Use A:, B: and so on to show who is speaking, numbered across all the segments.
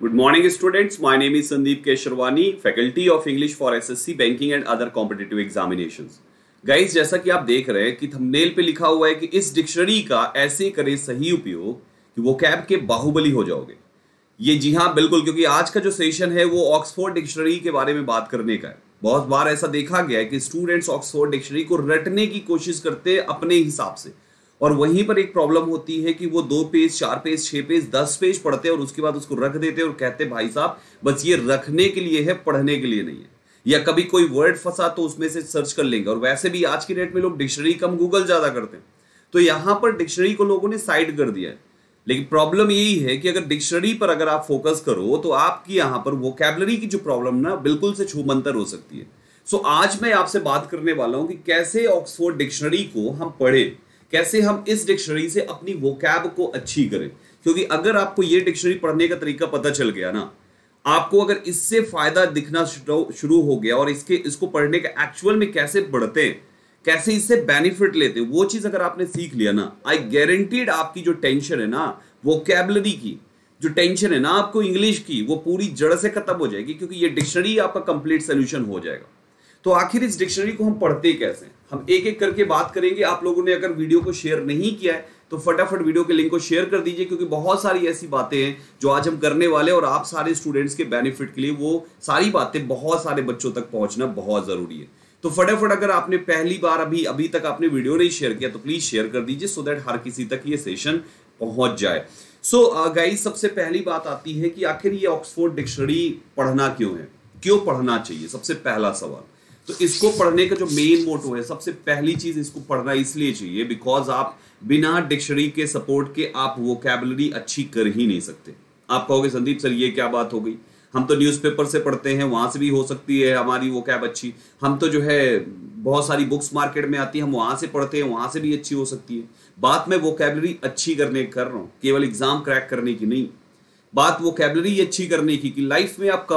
A: Good morning, students. My name is Sandeep Kesharwani, faculty of English for SSC, Banking and other competitive examinations. Guys, जैसा कि आप देख रहे हैं कि थंबनेल पे लिखा हुआ है कि इस डिक्शनरी का ऐसे करें सही उपयोग कि वोकैब के बाहुबली हो जाओगे। ये जी हाँ बिल्कुल, क्योंकि आज का जो सेशन है वो ऑक्सफोर्ड डिक्शनरी के बारे में बात करने का है। बहुत बार ऐसा देखा गया है कि स्टूडेंट्स ऑक्सफोर्ड डिक्शनरी को रटने की कोशिश करते हैं अपने हिसाब से, और वहीं पर एक प्रॉब्लम होती है कि वो 2 पेज 4 पेज 6 पेज 10 पेज पढ़ते हैं और उसके बाद उसको रख देते हैं और कहते हैं भाई साहब बस ये रखने के लिए है, पढ़ने के लिए नहीं है। या कभी कोई वर्ड फंसा तो उसमें से सर्च कर लेंगे, और वैसे भी आज की डेट में लोग डिक्शनरी कम गूगल ज्यादा करते हैं, तो यहां पर डिक्शनरी को लोगों ने साइड कर दिया है। लेकिन प्रॉब्लम यही है कि अगर डिक्शनरी पर अगर आप फोकस करो तो आपकी यहां पर वोकैबुलरी की जो प्रॉब्लम ना बिल्कुल से छूमंतर हो सकती है। सो आज मैं आपसे बात करने वाला हूं कि कैसे ऑक्सफोर्ड डिक्शनरी को हम पढ़े, कैसे हम इस डिक्शनरी से अपनी वोकैब को अच्छी करें। क्योंकि अगर आपको ये डिक्शनरी पढ़ने का तरीका पता चल गया ना, आपको अगर इससे फायदा दिखना शुरू हो गया और इसको पढ़ने का एक्चुअल में कैसे पढ़ते हैं, कैसे इससे बेनिफिट लेते हैं, वो चीज अगर आपने सीख लिया ना, आई गारंटीड आपकी जो टेंशन है ना वोकैबुलरी की, जो टेंशन है ना आपको इंग्लिश की, वो पूरी जड़ से खत्म हो जाएगी, क्योंकि ये डिक्शनरी आपका कंप्लीट सोल्यूशन हो जाएगा। तो आखिर इस डिक्शनरी को हम पढ़ते कैसे, हम एक एक करके बात करेंगे। आप लोगों ने अगर वीडियो को शेयर नहीं किया है तो फटाफट वीडियो के लिंक को शेयर कर दीजिए, क्योंकि बहुत सारी ऐसी बातें हैं जो आज हम करने वाले हैं और आप सारे स्टूडेंट्स के बेनिफिट के लिए वो सारी बातें बहुत सारे बच्चों तक पहुंचना बहुत जरूरी है। तो फटाफट अगर आपने पहली बार अभी तक आपने वीडियो नहीं शेयर किया तो प्लीज शेयर कर दीजिए, सो दैट हर किसी तक ये सेशन पहुंच जाए। सो गाइस, सबसे पहली बात आती है कि आखिर ये ऑक्सफोर्ड डिक्शनरी पढ़ना क्यों है, क्यों पढ़ना चाहिए। सबसे पहला सवाल, तो इसको पढ़ने का जो मेन मोटो है, सबसे पहली चीज इसको पढ़ना इसलिए चाहिए बिकॉज आप बिना डिक्शनरी के सपोर्ट के आप वोकैबुलरी अच्छी कर ही नहीं सकते। आप कहोगे संदीप सर ये क्या बात हो गई, हम तो न्यूज़पेपर से पढ़ते हैं, वहां से भी हो सकती है हमारी वोकैब अच्छी, हम तो जो है बहुत सारी बुक्स मार्केट में आती है, हम वहां से पढ़ते हैं, वहां से भी अच्छी हो सकती है। बात मैं वोकैबुलरी अच्छी करने कर रहा हूँ, केवल एग्जाम क्रैक करने की नहीं, बात वोकैबुलरी अच्छी करने की, कि लाइफ में आप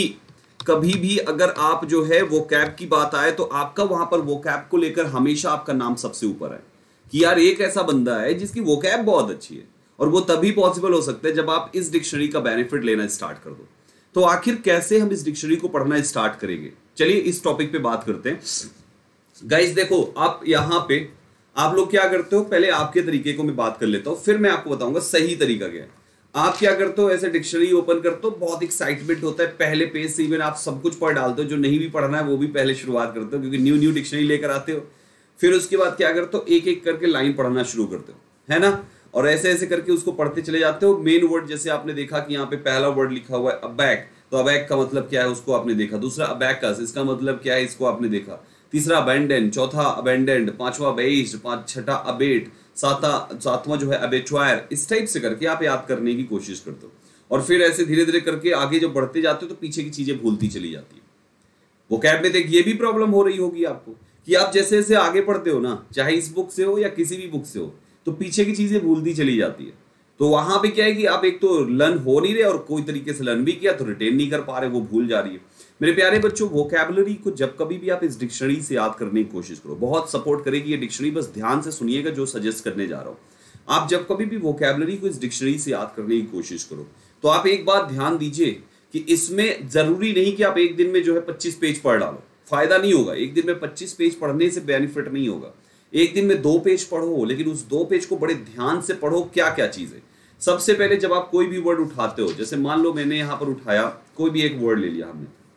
A: कभी भी अगर आप जो है वोकैब की बात आए तो आपका वहां पर वोकैब को लेकर हमेशा आपका नाम सबसे ऊपर है, कि यार एक ऐसा बंदा है जिसकी वोकैब बहुत अच्छी है। और वो तभी पॉसिबल हो सकता है जब आप इस डिक्शनरी का बेनिफिट लेना स्टार्ट कर दो। तो आखिर कैसे हम इस डिक्शनरी को पढ़ना स्टार्ट करेंगे, चलिए इस टॉपिक पे बात करते हैं। गाइस देखो, आप यहां पे आप लोग क्या करते हो, पहले आपके तरीके को मैं बात कर लेता हूं, फिर मैं आपको बताऊंगा सही तरीका क्या है। आप क्या करते हो, ऐसे डिक्शनरी ओपन करते हो, बहुत एक्साइटमेंट होता है, पहले पेज से इवन आप सब कुछ पढ़ डालते हो, जो नहीं भी पढ़ना है वो भी पहले शुरुआत करते हो, क्योंकि न्यू डिक्शनरी लेकर आते हो। फिर उसके बाद क्या करते हो, एक एक करके लाइन पढ़ना शुरू करते हो, है ना, और ऐसे ऐसे करके उसको पढ़ते चले जाते हो। मेन वर्ड जैसे आपने देखा कि यहाँ पे पहला वर्ड लिखा हुआ है अबैक, तो अबैक का मतलब क्या है उसको आपने देखा। दूसरा अबैकस, इसका मतलब क्या है इसको आपने देखा। तीसरा अबेंडेंट, चौथा अबेंडेंट, पांचवा बेस्ड, छठा अबेट, सातवां जो है अबेचुआयर। इस टाइप से करके आप याद करने की कोशिश करते हो, और फिर ऐसे धीरे धीरे करके आगे जब बढ़ते जाते हो तो पीछे की चीजें भूलती चली जाती है। वोकैब में देख ये भी प्रॉब्लम हो रही होगी आपको कि आप जैसे जैसे आगे पढ़ते हो ना, चाहे इस बुक से हो या किसी भी बुक से हो, तो पीछे की चीजें भूलती चली जाती है। तो वहां पे क्या है कि आप एक तो लर्न हो नहीं रहे, और कोई तरीके से लर्न भी किया तो रिटेन नहीं कर पा रहे, वो भूल जा रही है। मेरे प्यारे बच्चों, वोकैबुलरी को जब कभी भी आप इस डिक्शनरी से याद करने की कोशिश करो, बहुत सपोर्ट करेगी ये डिक्शनरी, बस ध्यान से सुनिएगा जो सजेस्ट करने जा रहा हूं। आप जब कभी भी वोकैबुलरी को इस डिक्शनरी से याद करने की कोशिश करो तो आप एक बात ध्यान दीजिए कि इसमें जरूरी नहीं कि आप एक दिन में जो है 25 पेज पढ़ डालो, फायदा नहीं होगा। एक दिन में 25 पेज पढ़ने से बेनिफिट नहीं होगा। एक दिन में 2 पेज पढ़ो, लेकिन उस 2 पेज को बड़े ध्यान से पढ़ो। क्या क्या चीज है, सबसे पहले जब आप कोई भी वर्ड उठाते हो, जैसे मान लो मैंने यहां पर उठाया कोई भी एक वर्ड ले लिया,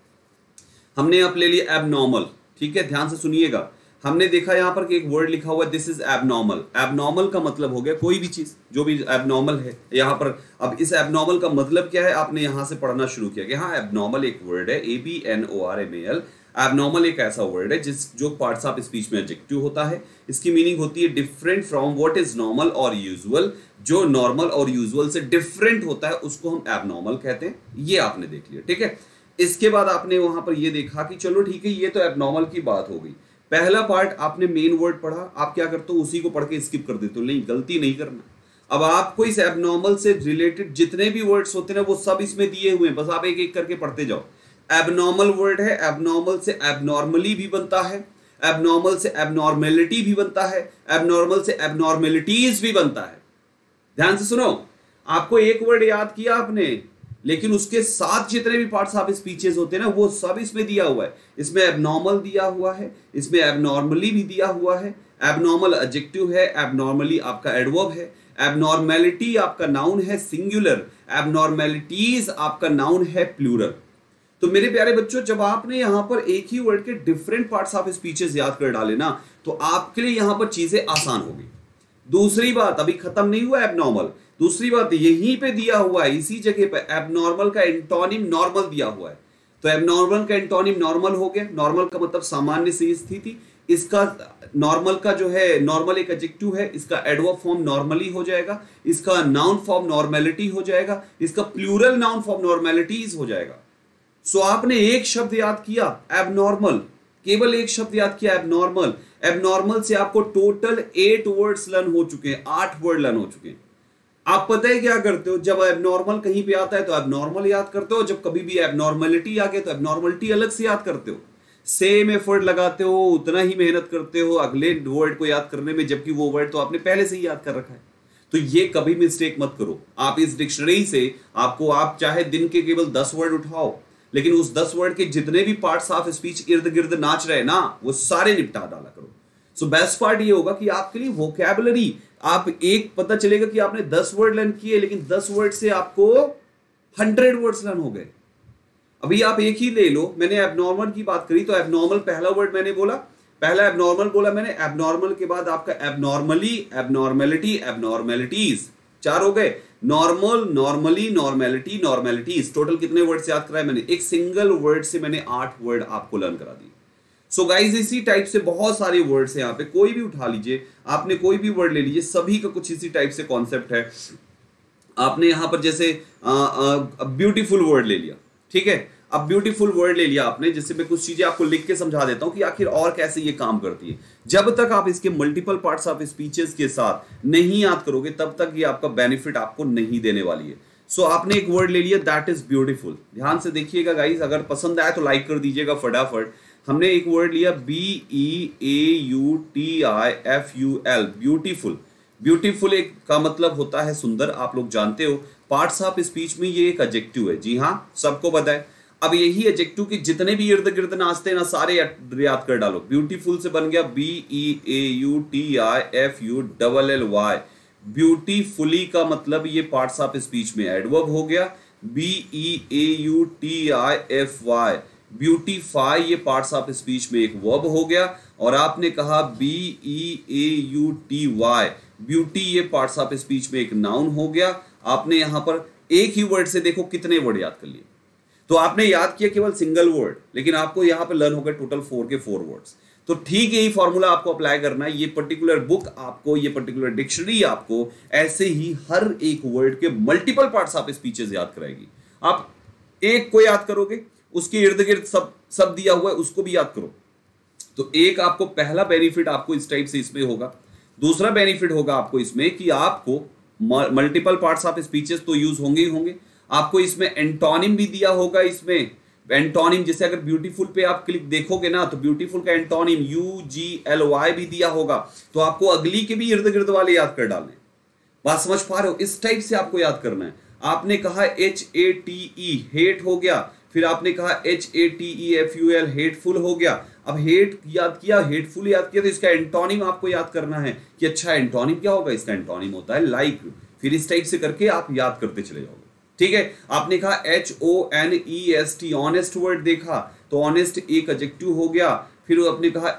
A: हमने अब ले लिया एबनॉर्मल, ठीक है, ध्यान से सुनिएगा। हमने देखा यहां पर कि एक वर्ड लिखा हुआ है दिस इज एबनॉर्मल। एबनॉर्मल का मतलब हो गया कोई भी चीज जो भी एबनॉर्मल है यहां पर। अब इस एबनॉर्मल का मतलब क्या है, आपने यहां से पढ़ना शुरू किया कि हाँ एबनॉर्मल एक वर्ड है, ABNORMAL। एबनॉर्मल एक ऐसा वर्ड है जो पार्ट्स ऑफ स्पीच में एडजेक्टिव होता है। इसकी मीनिंग होती है different from what is normal और यूजुअल। जो नॉर्मल और यूजुअल से डिफरेंट होता है उसको हम एबनॉर्मल कहते हैं। ये आपने देख लिया, ठीक है। इसके बाद आपने वहां पर ये देखा कि चलो ठीक है, ये तो एबनॉर्मल की बात हो गई। पहला पार्ट आपने मेन वर्ड पढ़ा, आप क्या करते हो उसी को पढ़ के स्किप कर देते हो। नहीं, गलती नहीं करना। अब आपको इस एबनॉर्मल से रिलेटेड जितने भी वर्ड्स होते हैं वो सब इसमें दिए हुए हैं, बस आप एक एक करके पढ़ते जाओ। एबनॉर्मल वर्ड है, एबनॉर्मल से एबनॉर्मली भी बनता है, एबनॉर्मल से एबनॉर्मेलिटी भी बनता है, एबनॉर्मल से एबनॉर्मेलिटीज भी बनता है। ध्यान से सुनो, आपको एक वर्ड याद किया आपने, लेकिन उसके साथ जितने भी पार्ट्स ऑफ स्पीचेस होते हैं ना, वो सब इसमें दिया हुआ है। इसमें एबनॉर्मल दिया हुआ है, इसमें एबनॉर्मली भी दिया हुआ है, एबनॉर्मल एडजेक्टिव है, एबनॉर्मली आपका एडवर्ब है, एबनॉर्मेलिटी आपका नाउन है सिंगुलर, एबनॉर्मेलिटीज आपका नाउन है प्लूरल। तो मेरे प्यारे बच्चों, जब आपने यहां पर एक ही वर्ड के डिफरेंट पार्ट्स ऑफ स्पीचेस याद कर डाले ना, तो आपके लिए यहां पर चीजें आसान हो गई। दूसरी बात, अभी खत्म नहीं हुआ एबनॉर्मल, दूसरी बात यहीं पे दिया हुआ है, इसी जगह पे एबनॉर्मल का एंटोनिम नॉर्मल दिया हुआ है। तो एबनॉर्मल का एंटोनिम नॉर्मल हो गया। नॉर्मल का मतलब सामान्य सी स्थिति। इसका नॉर्मल का जो है, नॉर्मल एक एडजेक्टिव है, इसका एडवर्ब फॉर्म नॉर्मली हो जाएगा, इसका नाउन फॉर्म नॉर्मेलिटी हो जाएगा, इसका प्लूरल नाउन फॉर्म नॉर्मेलिटीज हो जाएगा। सो आपने एक शब्द याद किया एबनॉर्मल, केवल एक शब्द याद किया एबनॉर्मल। एबनॉर्मल से आपको टोटल 8 वर्ड्स लर्न हो चुके हैं, 8 वर्ड लर्न हो चुके हैं। आप पता है क्या करते हो, जब एबनॉर्मल कहीं पे आता है तो एबनॉर्मल याद करते हो, जब कभी भी एबनॉर्मलिटी आ गया तो एबनॉर्मलिटी अलग से याद करते हो। सेम एफर्ट लगाते हो, उतना ही मेहनत करते हो अगले वर्ड को याद करने में, जबकि वो वर्ड तो आपने पहले से ही याद कर रखा है। तो ये कभी मिस्टेक मत करो। आप इस डिक्शनरी से आपको, आप चाहे दिन के केवल 10 वर्ड उठाओ, लेकिन उस 10 वर्ड के जितने भी पार्ट्स ऑफ स्पीच इर्द गिर्द नाच रहे ना, वो सारे निपटा डाला करो। सो बेस्ट पार्ट ये होगा कि आपके लिए वोकैबुलरी, आप एक पता चलेगा कि आपने 10 वर्ड लर्न किए, लेकिन 10 वर्ड से आपको 100 वर्ड्स लर्न हो गए। अभी आप एक ही ले लो, मैंने एबनॉर्मल की बात करी तो एबनॉर्मल पहला वर्ड मैंने बोला, पहला एबनॉर्मल बोला मैंने, एबनॉर्मल के बाद आपका एबनॉर्मली, एबनॉर्मेलिटी, एबनॉर्मेलिटीज, 4 हो गए। Normal, normally, normality, normalities, total कितने वर्ड से याद कराए मैंने? एक सिंगल वर्ड से मैंने 8 वर्ड आपको लर्न करा दिए। सो गाइज, इसी टाइप से बहुत सारे वर्ड्स हैं यहाँ पे, कोई भी उठा लीजिए, आपने कोई भी वर्ड ले लीजिए, सभी का कुछ इसी टाइप से कॉन्सेप्ट है। आपने यहां पर जैसे ब्यूटीफुल वर्ड ले लिया, ठीक है, अब ब्यूटीफुल वर्ड ले लिया आपने, जैसे मैं कुछ चीजें आपको लिख के समझा देता हूं कि आखिर और कैसे ये काम करती है। जब तक आप इसके मल्टीपल पार्ट्स ऑफ स्पीचेस के साथ नहीं याद करोगे, तब तक ये आपका बेनिफिट आपको नहीं देने वाली है। सो आपने एक वर्ड ले लिया, दैट इज ब्यूटीफुल। ध्यान से देखिएगा गाइज, अगर पसंद आए तो लाइक कर दीजिएगा फटाफट। हमने एक वर्ड लिया BEAUTIFUL, ब्यूटीफुल। ब्यूटीफुल एक का मतलब होता है सुंदर, आप लोग जानते हो। पार्ट्स ऑफ स्पीच में ये एक एडजेक्टिव है, जी हाँ, सबको पता है। अब यही एडजेक्टिव के जितने भी इर्द गिर्द नाचते हैं ना, सारे याद कर डालो। ब्यूटीफुल से बन गया BEAUTIFULLY। ब्यूटीफुली का मतलब ये पार्ट्स ऑफ स्पीच में एडवर्ब हो गया। BEAUTIFY, ब्यूटीफाई, ये पार्ट्स ऑफ स्पीच में एक वर्ब हो गया। और आपने कहा BEAUTY, ब्यूटी, ये पार्ट्स ऑफ स्पीच में एक नाउन हो गया। आपने यहां पर एक ही वर्ड से देखो कितने वर्ड याद कर लिए। तो आपने याद किया केवल सिंगल वर्ड, लेकिन आपको यहां पर लर्न हो गए टोटल 4 के 4 वर्ड्स। तो ठीक यही फॉर्मूला आपको अप्लाई करना है। ये पर्टिकुलर बुक आपको, ये पर्टिकुलर डिक्शनरी आपको ऐसे ही हर एक वर्ड के मल्टीपल पार्ट्स ऑफ स्पीचेस याद कराएगी। आप एक को याद करोगे, उसके इर्द गिर्द सब दिया हुआ है, उसको भी याद करो। तो एक आपको पहला बेनिफिट आपको इस टाइप से इसमें होगा। दूसरा बेनिफिट होगा आपको इसमें कि आपको मल्टीपल पार्ट्स ऑफ स्पीचेस तो यूज होंगे ही होंगे। आपको इसमें एंटोनिम भी दिया होगा। इसमें एंटोनिम, जैसे अगर ब्यूटीफुल पे आप क्लिक देखोगे ना, तो ब्यूटीफुल का एंटोनिम UGLY भी दिया होगा। तो आपको अगली के भी इर्द गिर्द वाले याद कर डालने। बात समझ पा रहे हो? इस टाइप से आपको याद करना है। आपने कहा HATE, हेट हो गया। फिर आपने कहा HATEFUL, हेटफुल हो गया। अब हेट याद किया, हेटफुल याद किया, तो इसका एंटोनिम आपको याद करना है कि अच्छा एंटोनिम क्या होगा। इसका एंटोनिम होता है लाइक। फिर इस टाइप से करके आप याद करते चले जाओगे, ठीक है। आपने कहा HONEST, ऑनेस्ट वर्ड देखा, तो ऑनेस्ट एक एडजेक्टिव हो गया। फिर आपने कहा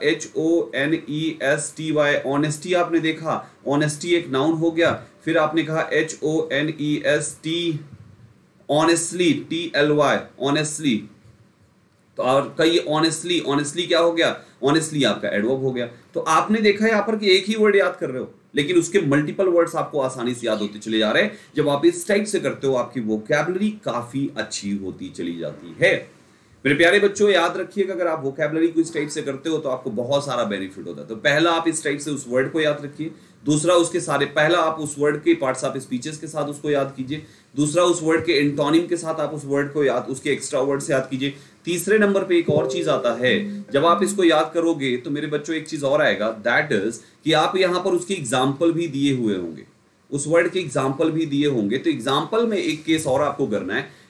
A: HONESTY, ऑनेस्टी आपने देखा, ऑनेस्टी एक नाउन हो गया। फिर आपने कहा HONEST, ऑनेस्टली, TLY, ऑनेस्टली। तो और कई ऑनेस्टली, ऑनेस्टली क्या हो गया? ऑनेस्टली आपका एडवर्ब हो गया। तो आपने देखा यहाँ पर कि एक ही वर्ड याद कर रहे हो, लेकिन उसके मल्टीपल वर्ड्स आपको आसानी से याद होते चले जा रहे हैं। जब आप इस टाइप से करते हो, आपकी वोकैबुलरी काफी अच्छी होती चली जाती है। मेरे प्यारे बच्चों, याद रखिएगा, अगर आप वोकैबुलरी को इस टाइप से करते हो तो आपको बहुत सारा बेनिफिट होता है। तो पहला आप इस टाइप से उस वर्ड को याद रखिए। दूसरा, उसके सारे, पहला आप उस वर्ड के पार्ट्स ऑफ स्पीचेस के साथ उसको याद कीजिए। दूसरा, उस वर्ड के एंटोनिम के साथ आप उस वर्ड को याद, उसके एक्स्ट्रा वर्ड से याद कीजिए। तीसरे नंबर पे एक और चीज आता है, जब आप इसको याद करोगे तो मेरे बच्चों एक चीज और आएगा, दैट इज कि आप यहां पर उसके एग्जाम्पल भी दिए हुए होंगे, उस वर्ड के एग्जाम्पल भी दिए होंगे। तो एग्जाम्पल में एक केस और आपको करना है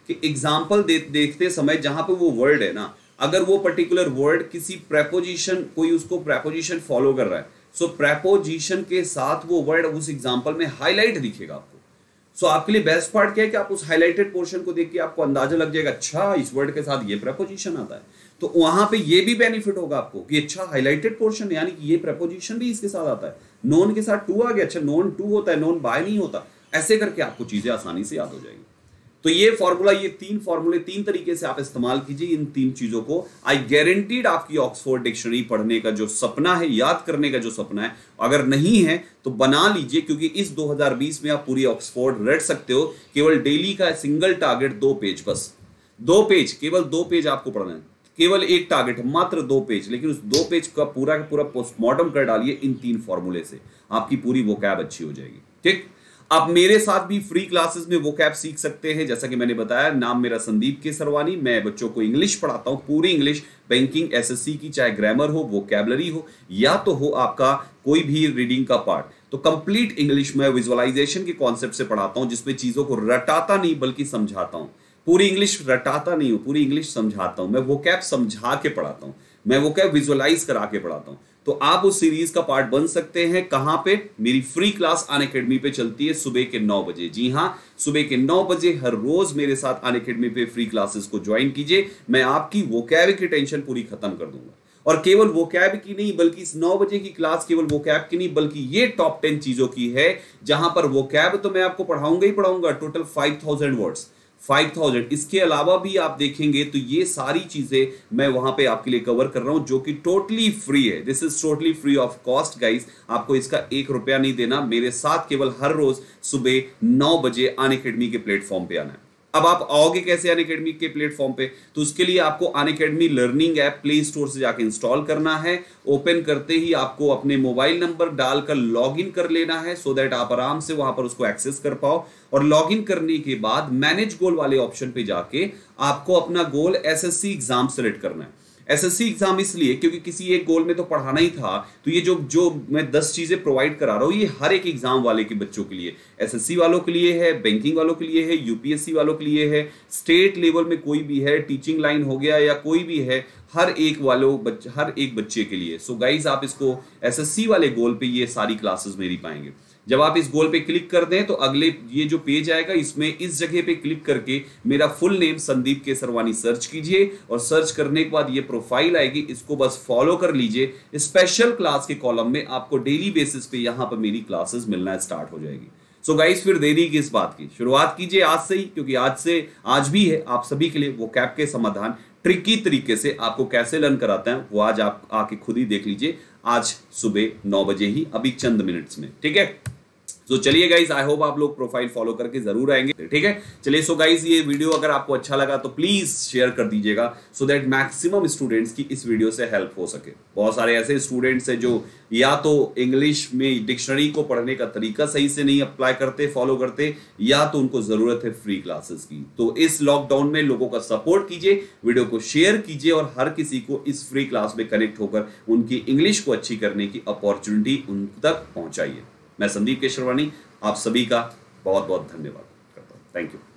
A: कि एग्जाम्पल देखते समय जहां पे वो वर्ड है ना, अगर वो पर्टिकुलर वर्ड किसी प्रेपोजिशन, कोई उसको प्रेपोजिशन फॉलो कर रहा है, सो प्रेपोजिशन के साथ वो वर्ड उस एग्जाम्पल में हाईलाइट दिखेगा आपको। सो आपके लिए बेस्ट पार्ट क्या है कि आप उस हाईलाइटेड पोर्शन को देख के आपको अंदाजा लग जाएगा, अच्छा इस वर्ड के साथ ये प्रेपोजिशन आता है, तो वहां पे ये भी बेनिफिट होगा आपको कि अच्छा हाईलाइटेड पोर्शन यानी कि ये प्रेपोजिशन भी इसके साथ आता है, नोन के साथ टू आ गया, अच्छा नोन टू होता है, नोन बाय नहीं होता, ऐसे करके आपको चीजें आसानी से याद हो जाएगी। तो ये फॉर्मूला, ये 3 फॉर्मूले 3 तरीके से आप इस्तेमाल कीजिए इन 3 चीजों को। आई गारंटीड आपकी ऑक्सफोर्ड डिक्शनरी पढ़ने का जो सपना है, याद करने का जो सपना है, अगर नहीं है तो बना लीजिए, क्योंकि इस 2020 में आप पूरी ऑक्सफोर्ड रट सकते हो। केवल डेली का सिंगल टारगेट 2 पेज, बस 2 पेज, केवल 2 पेज आपको पढ़ना है, केवल एक टारगेट, मात्र 2 पेज, लेकिन उस 2 पेज का पूरा पोस्टमार्टम कर डालिए इन 3 फॉर्मूले से, आपकी पूरी वोकैब अच्छी हो जाएगी। ठीक, आप मेरे साथ भी फ्री क्लासेस में वोकैब सीख सकते हैं। जैसा कि मैंने बताया, नाम मेरा संदीप केसरवानी, मैं बच्चों को इंग्लिश पढ़ाता हूं, पूरी इंग्लिश, बैंकिंग, एसएससी की, चाहे ग्रामर हो, वोकैबलरी हो, या तो हो आपका कोई भी रीडिंग का पार्ट, तो कंप्लीट इंग्लिश में विजुअलाइजेशन के कॉन्सेप्ट से पढ़ाता हूं, जिसमें चीजों को रटाता नहीं बल्कि समझाता हूं। पूरी इंग्लिश रटाता नहीं हूं, पूरी इंग्लिश समझाता हूं, मैं वोकैब समझा के पढ़ाता हूं, मैं वोकैब विजुअलाइज करा के पढ़ाता हूं। तो आप उस सीरीज का पार्ट बन सकते हैं। कहां पे? मेरी फ्री क्लास अनअकैडमी पे चलती है सुबह के 9 बजे। जी हां, सुबह के 9 बजे हर रोज मेरे साथ अनअकैडमी पे फ्री क्लासेस को ज्वाइन कीजिए। मैं आपकी वोकैब की टेंशन पूरी खत्म कर दूंगा, और केवल वोकैब की नहीं, बल्कि इस 9 बजे की क्लास केवल वोकैब की नहीं, बल्कि ये टॉप 10 चीजों की है, जहां पर वोकैब तो मैं आपको पढ़ाऊंगा ही पढ़ाऊंगा, टोटल 5000 वर्ड्स, 5000। इसके अलावा भी आप देखेंगे तो ये सारी चीजें मैं वहां पे आपके लिए कवर कर रहा हूं, जो कि टोटली फ्री है। This is totally free of cost guys, आपको इसका 1 रुपया नहीं देना। मेरे साथ केवल हर रोज सुबह 9 बजे अनअकैडमी के प्लेटफॉर्म पे आना है। अब आप आओगे कैसे अनअकैडमी के प्लेटफॉर्म पे? तो उसके लिए आपको Unacademy learning app play store से जाके इंस्टॉल करना है। ओपन करते ही आपको अपने मोबाइल नंबर डालकर लॉगिन कर लेना है, सो दैट आप आराम से वहां पर उसको एक्सेस कर पाओ। और लॉगिन करने के बाद मैनेज गोल वाले ऑप्शन पे जाके आपको अपना गोल एसएससी एग्जाम सेलेक्ट करना है। एसएससी एग्जाम इसलिए क्योंकि किसी एक गोल में तो पढ़ाना ही था, तो ये जो मैं 10 चीजें प्रोवाइड करा रहा हूं, ये हर एक एग्जाम वाले के बच्चों के लिए, एसएससी वालों के लिए है, बैंकिंग वालों के लिए है, यूपीएससी वालों के लिए है, स्टेट लेवल में कोई भी है, टीचिंग लाइन हो गया या कोई भी है, हर एक बच्चे के लिए। सो गाइज, आप इसको एसएससी वाले गोल पे ये सारी क्लासेस मेरी पाएंगे। जब आप इस गोल पे क्लिक कर दें तो अगले ये जो पेज आएगा, इसमें इस जगह पे क्लिक करके मेरा full name Sandeep Kesarwani search कीजिए, और सर्च करने के बाद ये प्रोफाइल आएगी, इसको बस फॉलो कर लीजिए। स्पेशल क्लास के कॉलम में आपको डेली बेसिस पे यहां पर मेरी क्लासेस मिलना स्टार्ट हो जाएगी। सो गाइस, फिर देरी किस बात की, शुरुआत कीजिए आज से ही, क्योंकि आज भी है आप सभी के लिए वोकैब के समाधान ट्रिकी तरीके से आपको कैसे लर्न कराते हैं, वो आज आप आके खुद ही देख लीजिए, आज सुबह 9 बजे ही, अभी चंद मिनट्स में। ठीक है, तो चलिए गाइज, आई होप आप लोग प्रोफाइल फॉलो करके जरूर आएंगे। ठीक है, चलिए। सो गाइज, ये वीडियो अगर आपको अच्छा लगा तो प्लीज शेयर कर दीजिएगा, सो दैट मैक्सिमम स्टूडेंट्स की इस वीडियो से हेल्प हो सके। बहुत सारे ऐसे स्टूडेंट्स हैं जो या तो इंग्लिश में डिक्शनरी को पढ़ने का तरीका सही से नहीं अप्लाई करते, फॉलो करते, या तो उनको जरूरत है फ्री क्लासेस की। तो इस लॉकडाउन में लोगों का सपोर्ट कीजिए, वीडियो को शेयर कीजिए, और हर किसी को इस फ्री क्लास में कनेक्ट होकर उनकी इंग्लिश को अच्छी करने की अपॉर्चुनिटी उन तक पहुंचाइए। मैं संदीप केसरवानी आप सभी का बहुत बहुत धन्यवाद करता हूं। Thank you.